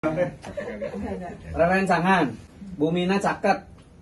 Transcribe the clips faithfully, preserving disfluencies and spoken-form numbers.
Rerencangan, bumina caket.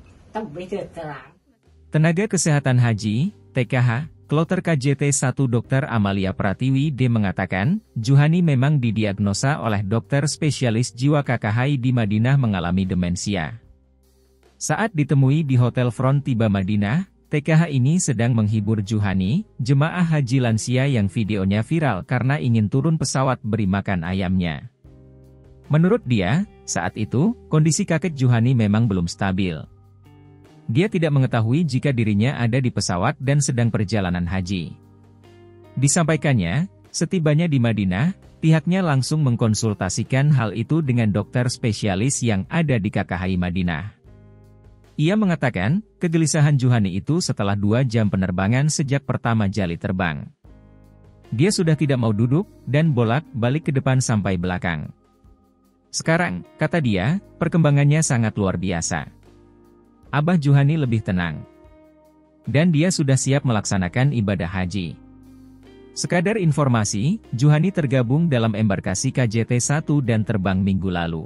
Tenaga Kesehatan Haji, T K H, Kloter K J T satu Dokter Amalia Pratiwi D mengatakan, Juhani memang didiagnosa oleh dokter spesialis jiwa K K H I di Madinah mengalami demensia. Saat ditemui di Hotel Front Tiba Madinah, T K H ini sedang menghibur Juhani, jemaah haji lansia yang videonya viral karena ingin turun pesawat beri makan ayamnya. Menurut dia, saat itu, kondisi kakek Juhani memang belum stabil. Dia tidak mengetahui jika dirinya ada di pesawat dan sedang perjalanan haji. Disampaikannya, setibanya di Madinah, pihaknya langsung mengkonsultasikan hal itu dengan dokter spesialis yang ada di K K H I Madinah. Ia mengatakan, kegelisahan Juhani itu setelah dua jam penerbangan sejak pertama jali terbang. Dia sudah tidak mau duduk, dan bolak-balik ke depan sampai belakang. Sekarang, kata dia, perkembangannya sangat luar biasa. Abah Juhani lebih tenang. Dan dia sudah siap melaksanakan ibadah haji. Sekadar informasi, Juhani tergabung dalam embarkasi K J T satu dan terbang minggu lalu.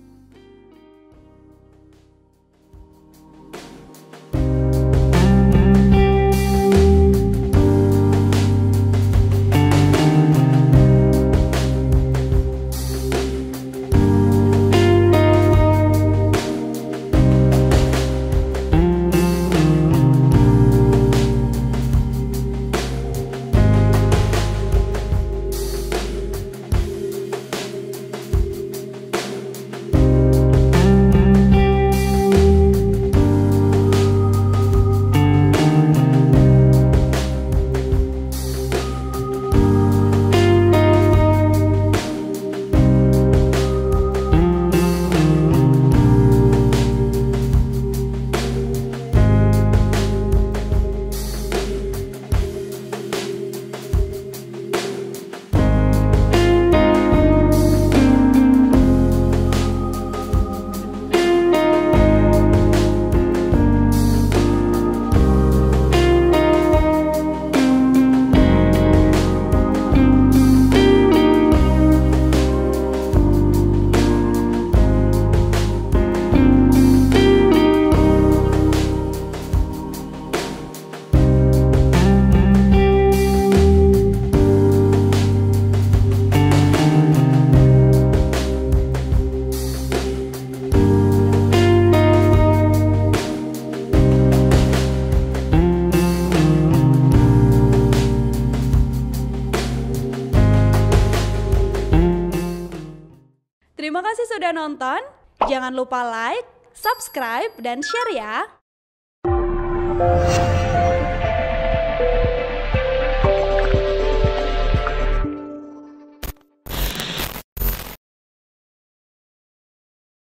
Terima kasih sudah nonton, jangan lupa like, subscribe, dan share ya!